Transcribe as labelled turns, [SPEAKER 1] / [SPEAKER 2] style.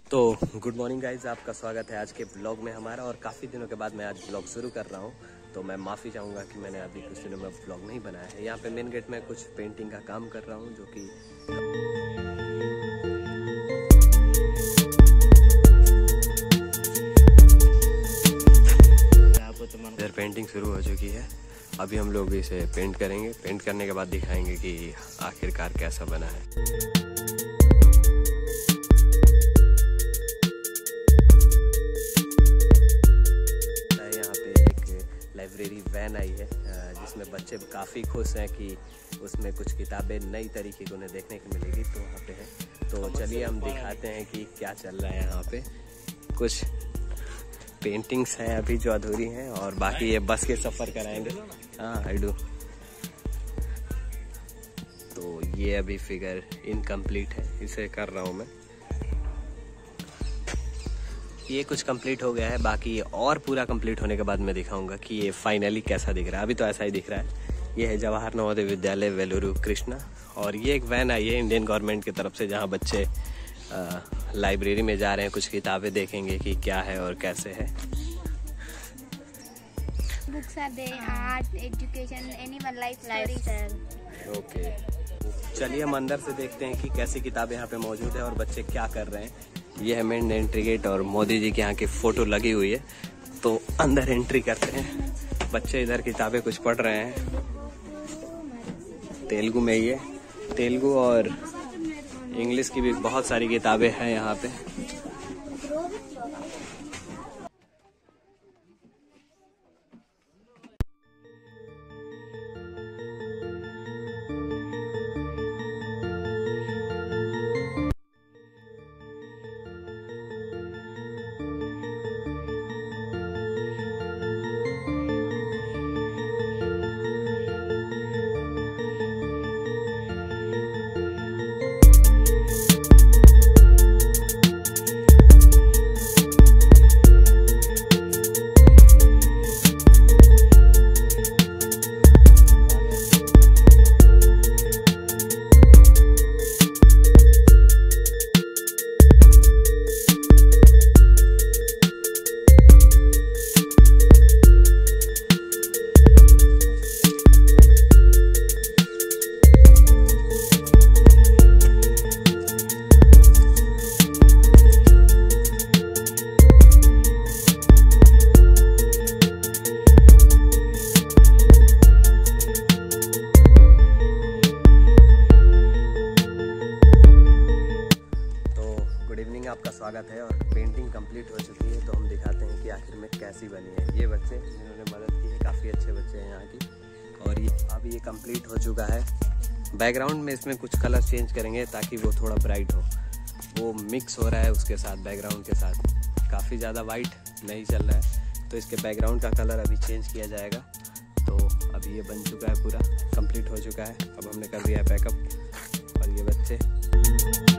[SPEAKER 1] तो good morning guys, आपका स्वागत है आज के ब्लॉग में हमारा। और काफ़ी दिनों के बाद मैं आज ब्लॉग शुरू कर रहा हूँ, तो मैं माफ़ी चाहूँगा कि मैंने अभी कुछ दिनों में ब्लॉग नहीं बनाया है। यहाँ पे मेन गेट में कुछ पेंटिंग का काम कर रहा हूँ, जो कि इधर पेंटिंग शुरू हो चुकी है। अभी हम लोग इसे पेंट करेंगे। पेंट करने के बाद दिखाएंगे कि आखिरकार कैसा बना है। लाइब्रेरी वैन आई है जिसमें बच्चे काफ़ी खुश हैं कि उसमें कुछ किताबें नई तरीके की उन्हें देखने को मिलेगी, तो वहाँ पे है। तो चलिए हम दिखाते हैं कि क्या चल रहा है यहाँ पे। कुछ पेंटिंग्स हैं अभी जो अधूरी हैं, और बाकी ये बस के सफ़र कराएंगे। हाँ आई डू। तो ये अभी फिगर इनकम्प्लीट है, इसे कर रहा हूँ मैं। ये कुछ कंप्लीट हो गया है, बाकी ये और पूरा कंप्लीट होने के बाद मैं दिखाऊंगा कि ये फाइनली कैसा दिख रहा है। अभी तो ऐसा ही दिख रहा है। ये है जवाहर नवोदय विद्यालय वेलुरु कृष्णा, और ये एक वैन आई है इंडियन गवर्नमेंट की तरफ से, जहाँ बच्चे लाइब्रेरी में जा रहे हैं, कुछ किताबें देखेंगे कि क्या है और कैसे है।
[SPEAKER 2] Books are there, art, education, anyone lifestyle.
[SPEAKER 1] Okay, चलिए हम अंदर से देखते हैं कि कैसी किताबें यहाँ पे मौजूद है और बच्चे क्या कर रहे हैं। ये है मेन एंट्री गेट और मोदी जी के यहाँ की फोटो लगी हुई है, तो अंदर एंट्री करते हैं। बच्चे इधर किताबें कुछ पढ़ रहे हैं, तेलुगु में। ये तेलुगु और इंग्लिश की भी बहुत सारी किताबें हैं यहाँ पे। आपका स्वागत है। और पेंटिंग कंप्लीट हो चुकी है, तो हम दिखाते हैं कि आखिर में कैसी बनी है। ये बच्चे जिन्होंने मदद की है, काफ़ी अच्छे बच्चे हैं यहाँ की। और ये अब ये कंप्लीट हो चुका है। बैकग्राउंड में इसमें कुछ कलर चेंज करेंगे ताकि वो थोड़ा ब्राइट हो। वो मिक्स हो रहा है उसके साथ, बैकग्राउंड के साथ। काफ़ी ज़्यादा वाइट नहीं चल रहा है, तो इसके बैकग्राउंड का कलर अभी चेंज किया जाएगा। तो अभी ये बन चुका है, पूरा कंप्लीट हो चुका है। अब हमने कर दिया है पैकअप। और ये बच्चे